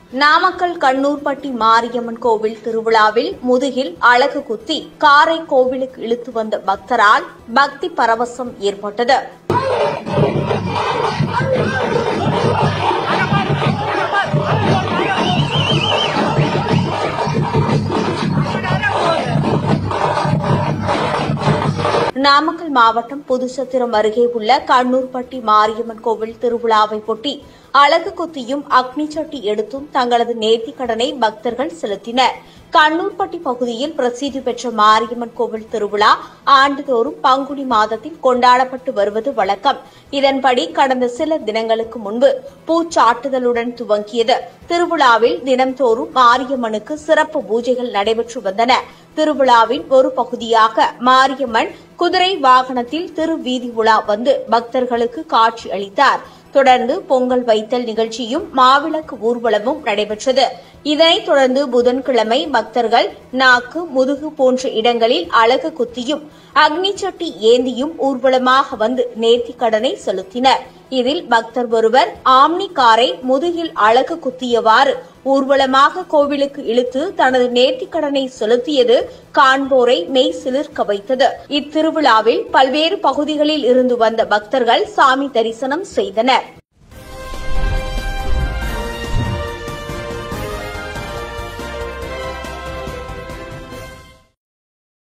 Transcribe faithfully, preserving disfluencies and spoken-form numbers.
நாமக்கல் கண்ணூர்பட்டி மாரியம்மன் கோவில் திருவிழாவில் முதுகில் அலகு குத்தி காரை கோவிலுக்கு இழுத்து வந்த பக்தரால் பக்தி பரவசம் ஏற்பட்டது. நாமக்கல் மாவட்டம் புதுச்சத்திரம் அருகே உள்ள கண்ணூர்பட்டி மாரியம்மன் கோவில் திருவிழாவையொட்டி அலகு குத்தியும் அக்னி சட்டி எடுத்தும் தங்களது நேர்த்திக்கடனை பக்தர்கள் செலுத்தினர். கண்ணூர்பட்டி பகுதியில் பிரசித்தி பெற்ற மாரியம்மன் கோவில் திருவிழா ஆண்டுதோறும் பங்குனி மாதத்தில் கொண்டாடப்பட்டு வருவது வழக்கம். இதன்படி கடந்த சில தினங்களுக்கு முன்பு பூச்சாட்டுதலுடன் துவங்கியது. திருவிழாவில் தினம்தோறும் மாரியம்மனுக்கு சிறப்பு பூஜைகள் நடைபெற்று வந்தன. திருவிழாவின் ஒரு பகுதியாக மாரியம்மன் குதிரை வாகனத்தில் திருவீதி உலா வந்து பக்தர்களுக்கு காட்சி அளித்தார். தொடர்ந்து பொங்கல் வைத்தல் நிகழ்ச்சியும் மாவிளக்கு ஊர்வலமும் நடைபெற்றது. இதனைத் தொடர்ந்து புதன்கிழமை பக்தர்கள் நாக்கு, முதுகு போன்ற இடங்களில் அலகு குத்தியும் அக்னி சட்டி ஏந்தியும் ஊர்வலமாக வந்து நேர்த்திக்கடனை செலுத்தினர். இதில் பக்தர் ஒருவர் ஆம்னி காரை முதுகில் அலகு குத்தியவாறு ஊர்வலமாக கோவிலுக்கு இழுத்து தனது நேர்த்திக்கடனை செலுத்தியது காண்போரை மெய் சிலிர்க்க வைத்தது. இத்திருவிழாவில் பல்வேறு பகுதிகளில் இருந்து வந்த பக்தர்கள் சாமி தரிசனம் செய்தனர்.